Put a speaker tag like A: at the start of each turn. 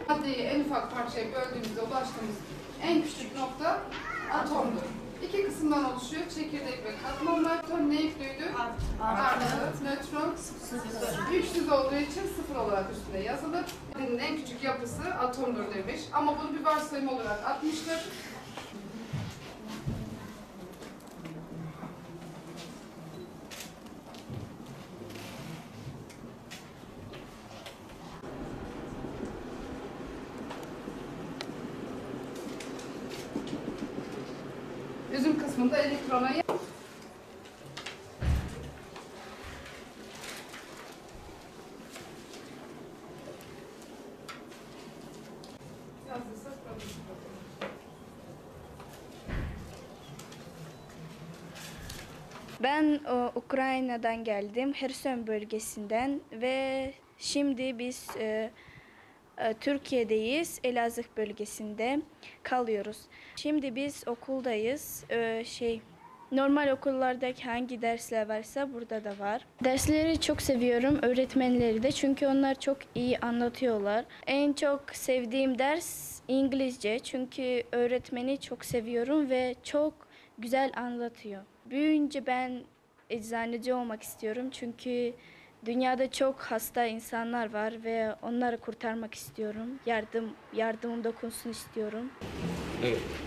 A: Maddeyi en ufak parçaya böldüğümüzde ulaştığımız en küçük nokta atomdur. İki kısımdan oluşuyor. Çekirdek ve katmanlar. Atom ne yüklüydü? Artı. Nötron sıfır. Güçsüz olduğu için sıfır olarak üstünde yazılır. Maddenin en küçük yapısı atomdur demiş. Ama bunu bir varsayım olarak atmıştır. Üzüm kısmında elektrona yazdıysa
B: Ben Ukrayna'dan geldim, Herson bölgesinden ve şimdi biz Türkiye'deyiz, Elazığ bölgesinde kalıyoruz. Şimdi biz okuldayız, normal okullardaki hangi dersler varsa burada da var. Dersleri çok seviyorum, öğretmenleri de çünkü onlar çok iyi anlatıyorlar. En çok sevdiğim ders İngilizce çünkü öğretmeni çok seviyorum ve çok güzel anlatıyor. Büyüyünce ben eczaneci olmak istiyorum çünkü dünyada çok hasta insanlar var ve onları kurtarmak istiyorum. Yardımım dokunsun istiyorum.
C: Evet.